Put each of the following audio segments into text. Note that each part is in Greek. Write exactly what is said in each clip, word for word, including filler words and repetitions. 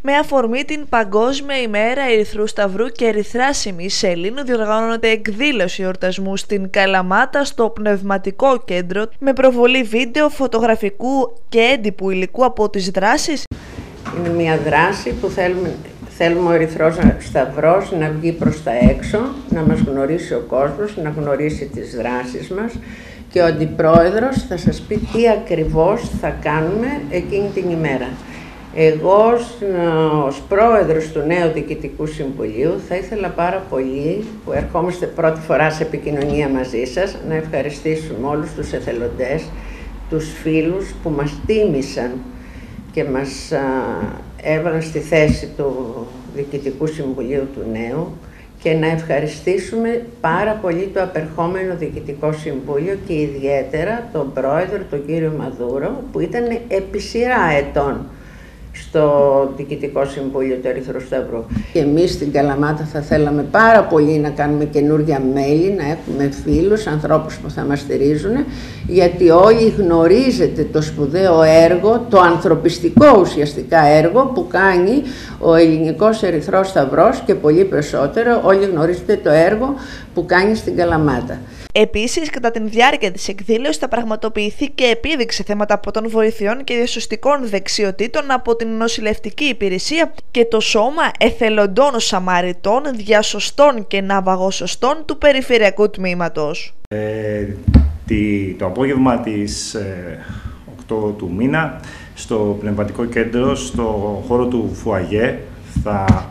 Με αφορμή την Παγκόσμια ημέρα Ερυθρού Σταυρού και Ερυθράσιμης Σελήνου διοργανώνεται εκδήλωση εορτασμού στην Καλαμάτα στο Πνευματικό Κέντρο με προβολή βίντεο, φωτογραφικού και έντυπου υλικού από τις δράσεις. Είναι μια δράση που θέλουμε, θέλουμε ο Ερυθρός Σταυρός να βγει προς τα έξω, να μας γνωρίσει ο κόσμος, να γνωρίσει τις δράσεις μας και ο Αντιπρόεδρος θα σας πει τι ακριβώς θα κάνουμε εκείνη την ημέρα. Εγώ ως πρόεδρος του νέου Διοικητικού Συμβουλίου θα ήθελα πάρα πολύ, που ερχόμαστε πρώτη φορά σε επικοινωνία μαζί σας, να ευχαριστήσουμε όλους τους εθελοντές, τους φίλους που μας τίμησαν και μας α, έβαλαν στη θέση του Διοικητικού Συμβουλίου του νέου και να ευχαριστήσουμε πάρα πολύ το απερχόμενο Διοικητικό Συμβούλιο και ιδιαίτερα τον πρόεδρο, τον κύριο Μαδούρο, που ήταν επί σειρά ετών στο Διοικητικό Συμβούλιο του Ερυθρού Σταυρού. Και εμείς στην Καλαμάτα θα θέλαμε πάρα πολύ να κάνουμε καινούργια μέλη, να έχουμε φίλους, ανθρώπους που θα μας στηρίζουν, γιατί όλοι γνωρίζετε το σπουδαίο έργο, το ανθρωπιστικό ουσιαστικά έργο που κάνει ο Ελληνικός Ερυθρός Σταυρός και πολύ περισσότερο όλοι γνωρίζετε το έργο που κάνει στην Καλαμάτα. Επίσης, κατά τη διάρκεια της εκδήλωσης θα πραγματοποιηθεί και επίδειξη θέματα από των βοηθειών και διασωστικών δεξιοτήτων από την νοσηλευτική υπηρεσία και το Σώμα Εθελοντών Σαμαριτών, Διασωστών και Ναυαγοσωστών του Περιφερειακού Τμήματος. Ε, τη, το απόγευμα της ε, οκτώ του μήνα, στο Πνευματικό Κέντρο, στο χώρο του Φουαγέ, θα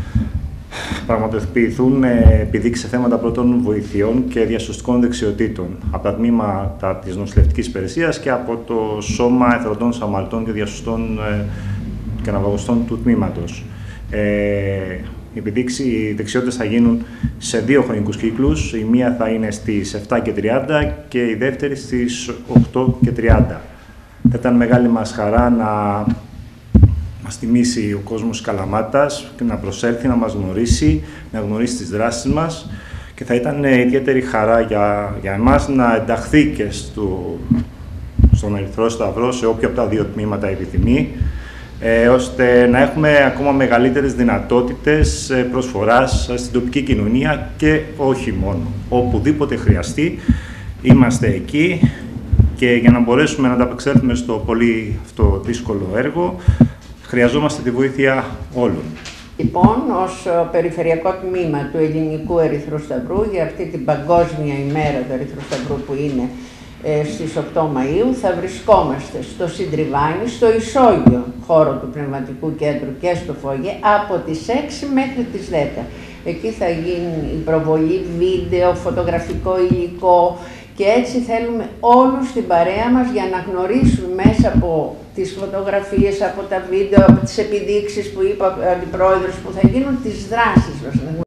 πραγματοποιηθούν επιδείξεις σε θέματα πρώτων βοηθειών και διασωστικών δεξιοτήτων από τα τμήματα της νοσηλευτικής υπηρεσίας και από το Σώμα Εθελοντών Σαμαριτών και Διασωστών και Ναυαγοσωστών του τμήματος. Ε, οι επιδείξεις, οι δεξιότητες θα γίνουν σε δύο χρονικούς κύκλους. Η μία θα είναι στις επτά και τριάντα και η δεύτερη στις οκτώ και τριάντα. Θα ήταν μεγάλη μας χαρά να μας τιμήσει ο κόσμος της Καλαμάτας και να προσέλθει, να μας γνωρίσει, να γνωρίσει τις δράσεις μας και θα ήταν ιδιαίτερη χαρά για, για εμάς να ενταχθεί και στο, στον Ερυθρό Σταυρό σε όποιο από τα δύο τμήματα επιθυμεί, ε, ώστε να έχουμε ακόμα μεγαλύτερες δυνατότητες προσφοράς στην τοπική κοινωνία και όχι μόνο. Οπουδήποτε χρειαστεί, είμαστε εκεί και για να μπορέσουμε να ανταπεξέλθουμε στο πολύ αυτό δύσκολο έργο, χρειαζόμαστε τη βοήθεια όλων. Λοιπόν, ως Περιφερειακό Τμήμα του Ελληνικού Ερυθρού Σταυρού, για αυτή την Παγκόσμια ημέρα του Ερυθρού Σταυρού που είναι ε, στις οκτώ Μαΐου, θα βρισκόμαστε στο Συντριβάνι, στο Ισόγειο χώρο του Πνευματικού Κέντρου και στο Φωγέ, από τις έξι μέχρι τις δέκα. Εκεί θα γίνει η προβολή βίντεο, φωτογραφικό υλικό, και έτσι θέλουμε όλους στην παρέα μας για να γνωρίσουν μέσα από τις φωτογραφίες, από τα βίντεο, από τις επιδείξεις που είπα ο Αντιπρόεδρος που θα γίνουν τις δράσεις μας.